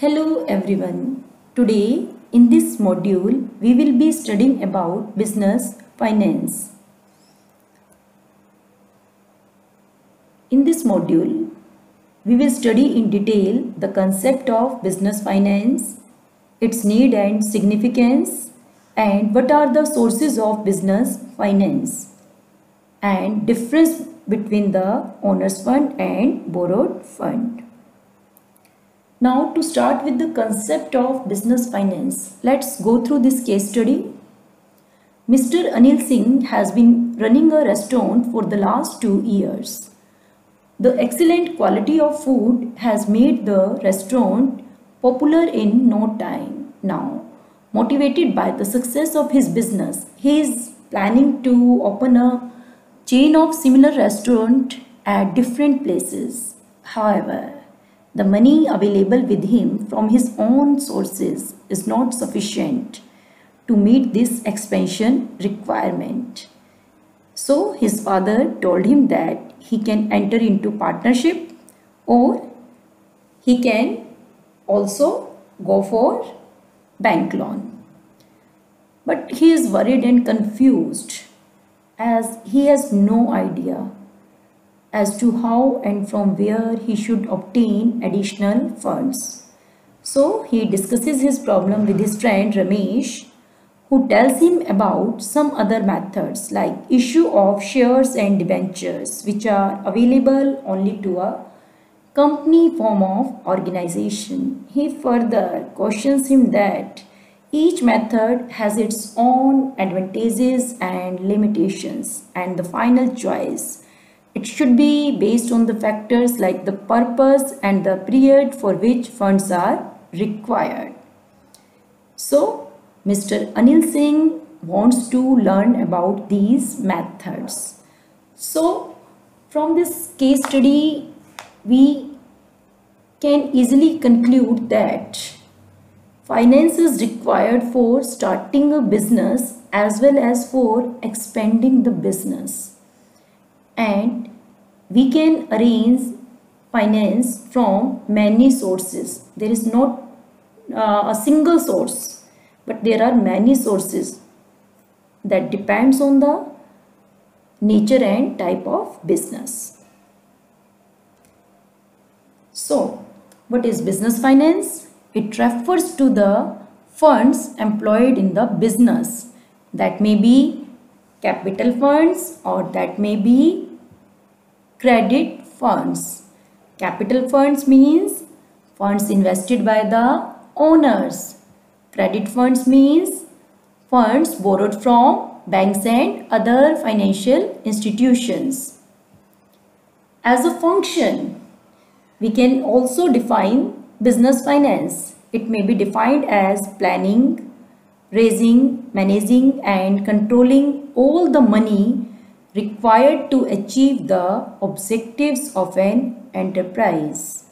Hello everyone. Today in this module we will be studying about business finance. In this module we will study in detail the concept of business finance, its need and significance, and what are the sources of business finance and difference between the owner's fund and borrowed fund. Now to start with the concept of business finance, let's go through this case study. Mr. Anil Singh has been running a restaurant for the last 2 years. The excellent quality of food has made the restaurant popular in no time. Now, motivated by the success of his business, he is planning to open a chain of similar restaurants at different places. However, the money available with him from his own sources is not sufficient to meet this expansion requirement. So his father told him that he can enter into partnership or he can also go for bank loan. But he is worried and confused as he has no idea as to how and from where he should obtain additional funds. So he discusses his problem with his friend Ramesh, who tells him about some other methods like issue of shares and debentures, which are available only to a company form of organization. He further cautions him that each method has its own advantages and limitations, and the final choice, it should be based on the factors like the purpose and the period for which funds are required. So, Mr. Anil Singh wants to learn about these methods. So, from this case study, we can easily conclude that finance is required for starting a business as well as for expanding the business. And we can arrange finance from many sources. There is not a single source, but there are many sources that depends on the nature and type of business. So, what is business finance? It refers to the funds employed in the business. That may be capital funds or that may be credit funds. Capital funds means funds invested by the owners. Credit funds means funds borrowed from banks and other financial institutions. As a function, we can also define business finance. It may be defined as planning, raising, managing and controlling all the money required to achieve the objectives of an enterprise.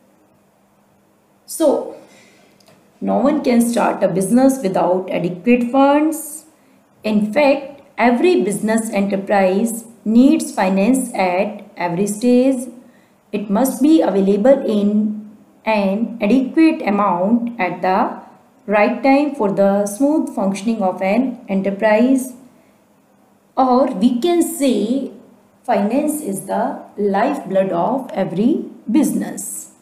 So, no one can start a business without adequate funds. In fact, every business enterprise needs finance at every stage. It must be available in an adequate amount at the right time for the smooth functioning of an enterprise. Or we can say finance is the lifeblood of every business.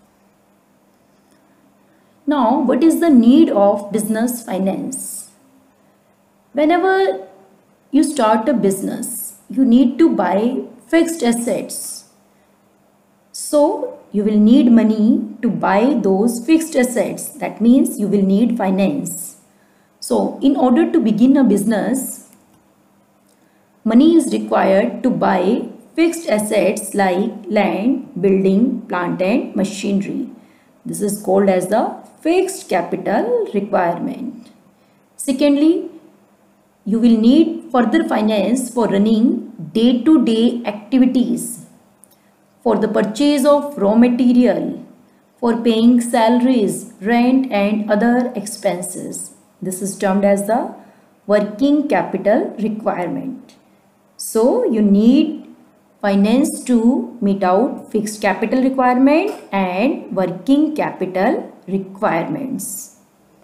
Now, what is the need of business finance? Whenever you start a business, you need to buy fixed assets. So, you will need money to buy those fixed assets. That means you will need finance. So, in order to begin a business, money is required to buy fixed assets like land, building, plant and machinery. This is called as the fixed capital requirement. Secondly, you will need further finance for running day-to-day activities, for the purchase of raw material, for paying salaries, rent and other expenses. This is termed as the working capital requirement. So, you need finance to meet out fixed capital requirement and working capital requirements.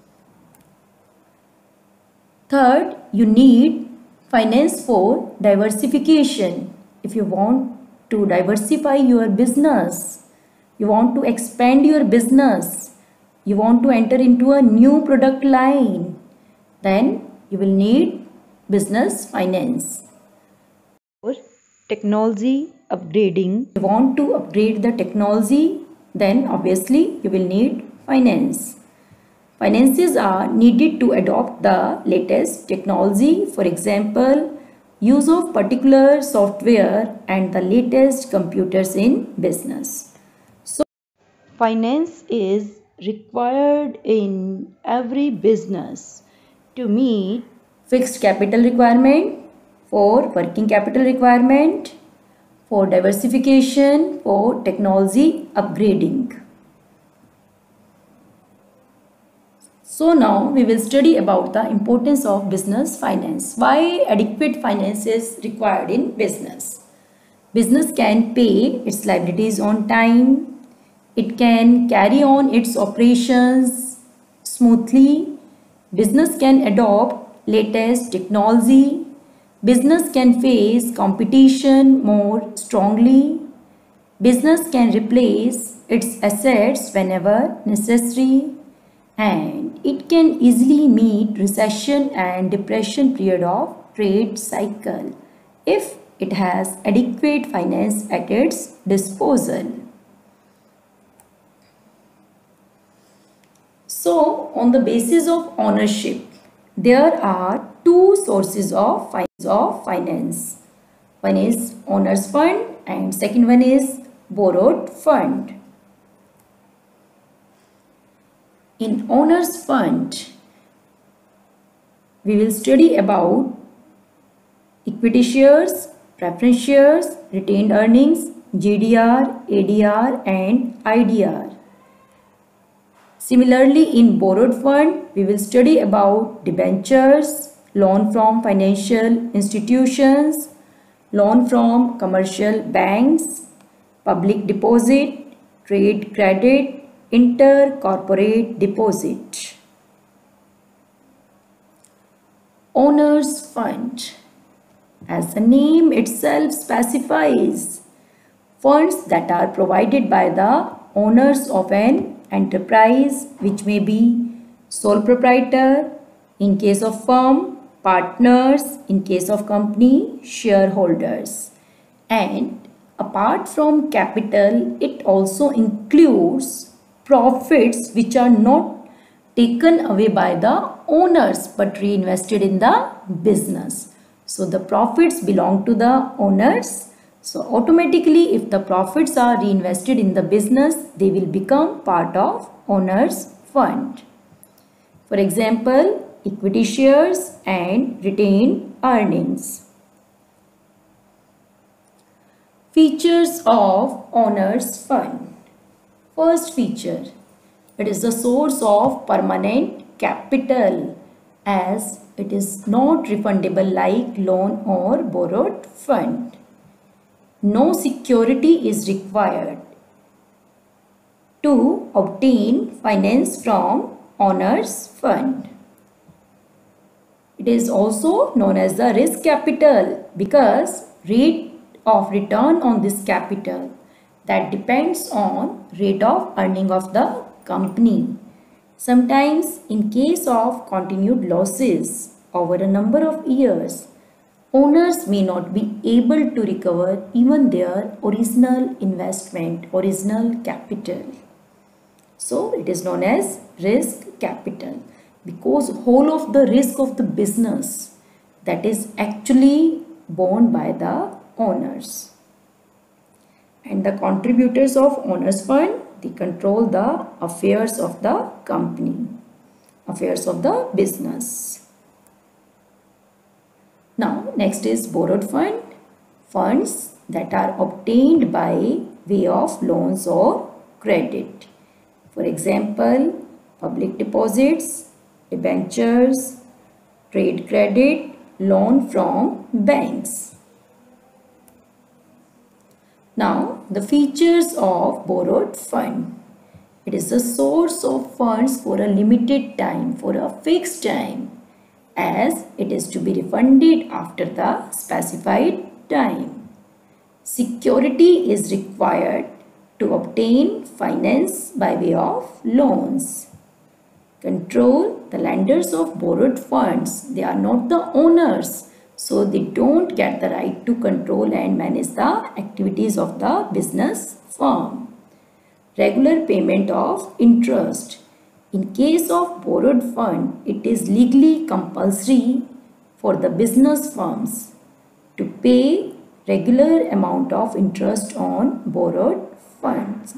Third, you need finance for diversification. If you want to diversify your business, you want to expand your business, you want to enter into a new product line, then you will need business finance. For technology upgrading, if you want to upgrade the technology, then obviously you will need finance. Finances are needed to adopt the latest technology, for example, use of particular software and the latest computers in business. So, finance is required in every business to meet fixed capital requirement, for working capital requirement, for diversification, for technology upgrading. So now we will study about the importance of business finance. Why adequate finance is required in business? Business can pay its liabilities on time. It can carry on its operations smoothly. Business can adopt latest technology. Business can face competition more strongly. Business can replace its assets whenever necessary. And it can easily meet recession and depression period of trade cycle if it has adequate finance at its disposal. So, on the basis of ownership, there are two sources of finance. One is owner's fund and second one is borrowed fund. In owner's fund, we will study about equity shares, preference shares, retained earnings, GDR, ADR and IDR. Similarly, in borrowed fund, we will study about debentures, loan from financial institutions, loan from commercial banks, public deposit, trade credit, intercorporate deposit. Owner's fund, as the name itself specifies, funds that are provided by the owners of an enterprise, which may be sole proprietor, in case of firm, partners, in case of company, shareholders. And apart from capital, it also includes profits which are not taken away by the owners but reinvested in the business. So the profits belong to the owners. So automatically, if the profits are reinvested in the business, they will become part of owner's fund. For example, equity shares and retained earnings. Features of owner's fund. First feature, it is the source of permanent capital as it is not refundable like loan or borrowed fund. No security is required to obtain finance from owner's fund. It is also known as the risk capital because rate of return on this capital that depends on rate of earning of the company. Sometimes in case of continued losses over a number of years, owners may not be able to recover even their original investment, original capital. So it is known as risk capital because whole of the risk of the business that is actually borne by the owners. And the contributors of owner's fund, they control the affairs of the company, affairs of the business. Now next is borrowed fund, funds that are obtained by way of loans or credit. For example, public deposits, debentures, trade credit, loan from banks. Now, the features of borrowed fund. It is a source of funds for a limited time, for a fixed time, as it is to be refunded after the specified time. Security is required to obtain finance by way of loans. Control, the lenders of borrowed funds, they are not the owners, so they don't get the right to control and manage the activities of the business firm. Regular payment of interest. In case of borrowed fund, it is legally compulsory for the business firms to pay regular amount of interest on borrowed funds.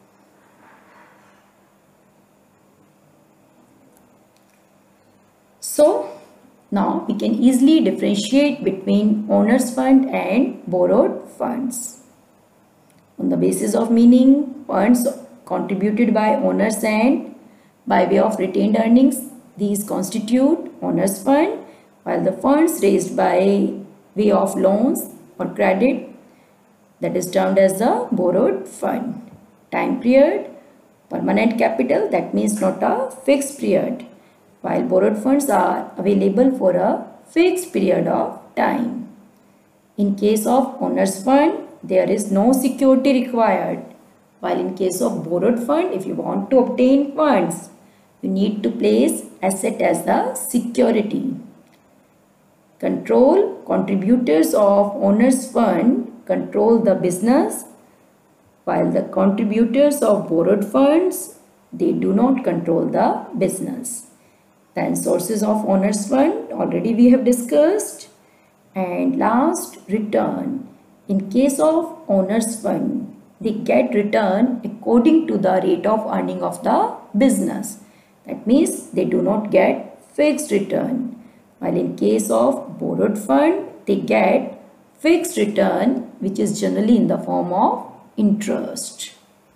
So, now we can easily differentiate between owner's fund and borrowed funds. On the basis of meaning, funds contributed by owners and by way of retained earnings, these constitute owner's fund, while the funds raised by way of loans or credit, that is termed as the borrowed fund. Time period, permanent capital, that means not a fixed period, while borrowed funds are available for a fixed period of time. In case of owner's fund, there is no security required, while in case of borrowed fund, if you want to obtain funds, you need to place asset as the security. Control, contributors of owner's fund control the business, while the contributors of borrowed funds, they do not control the business. Then sources of owner's fund, already we have discussed. And last, return. In case of owner's fund, they get return according to the rate of earning of the business. That means they do not get fixed return. While in case of borrowed fund, they get fixed return, which is generally in the form of interest.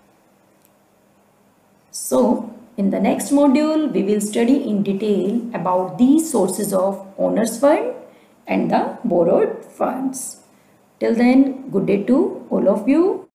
So, in the next module, we will study in detail about these sources of owner's fund and the borrowed funds. Till then, good day to all of you.